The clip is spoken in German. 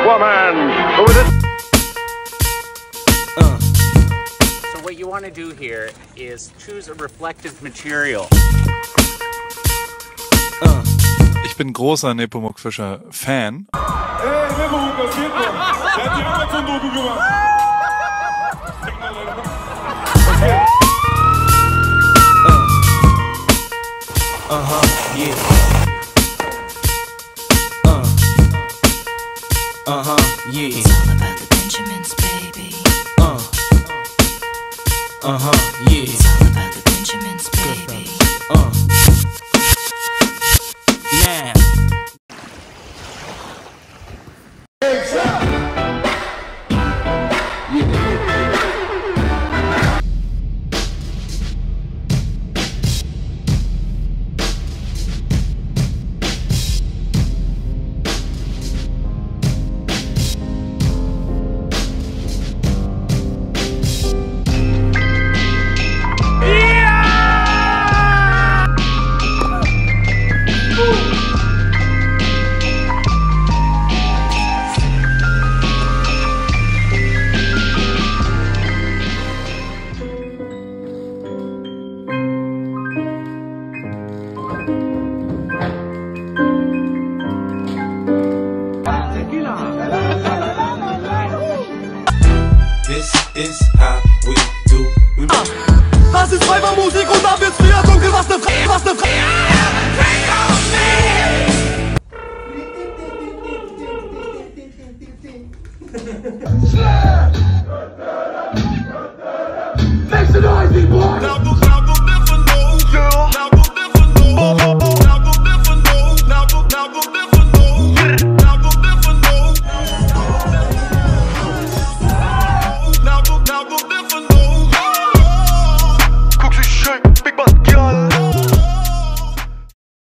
woman who is a... So what you want to do here is choose a reflective material. Ich bin großer Nepomuk Fischer Fan. Hey, Nepomuk, was geht denn? Der hat die Amazon-Doku gemacht. Yeah. Yeah. It's all about the Benjamins, baby. Yeah. It's all about the Benjamins, baby. Now. This is how we do. Das ist Weibermusik und dann wird's wieder dunkel. Was ne was ne Make some noise, boy!